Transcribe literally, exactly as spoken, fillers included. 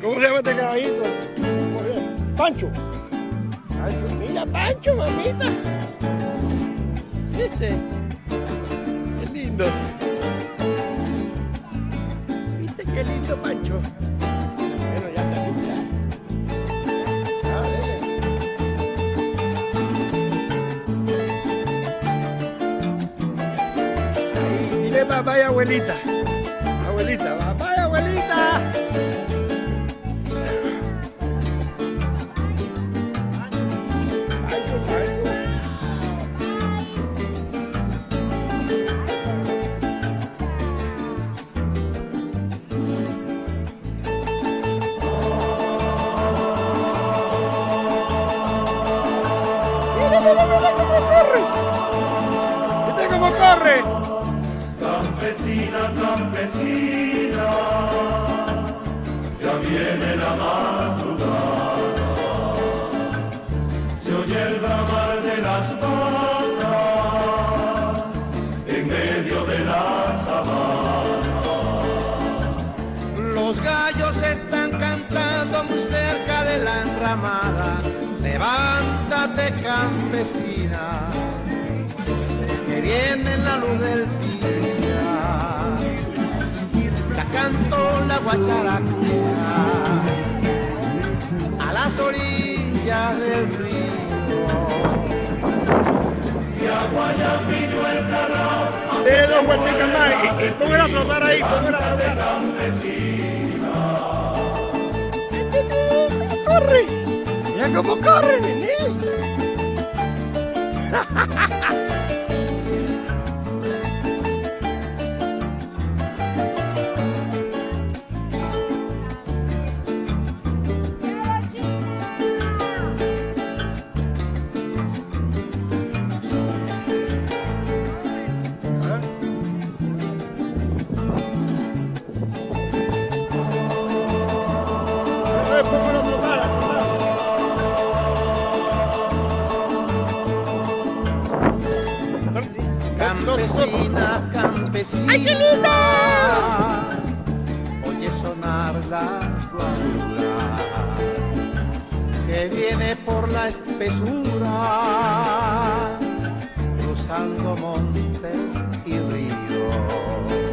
¿Cómo se llama este caballito? Pancho. Pancho, mira Pancho, mamita. ¿Viste? Qué lindo. ¿Viste qué lindo Pancho? Bueno, ya está lista. Ah, dele. Ahí, dile papá y abuelita. Abuelita, papá y abuelita. ¿Viste cómo corre? Campesina, campesina, ya viene la madrugada, se oye el bramar de las vacas en medio de la sabana. Los gallos están cantando muy cerca de la enramada. Levántate, campesina, que viene la luz del día. Ya cantó la guacharaca a las orillas del río. Y a Guayapillo el carao, Dele dos vueltas más y, y póngala a flotar ahí, póngala a flotar. campesina. ¡Corre! ¡Mira cómo corre, vení! Póngala a flotar, a flotar. Campesina, campesina, ¡ay, qué linda! oye sonar la guarura que viene por la espesura, cruzando montes y ríos.